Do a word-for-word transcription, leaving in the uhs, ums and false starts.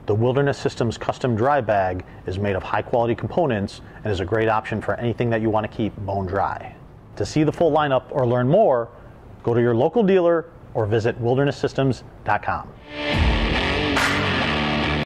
The Wilderness Systems custom dry bag is made of high quality components and is a great option for anything that you want to keep bone dry. To see the full lineup or learn more, go to your local dealer or visit wilderness systems dot com.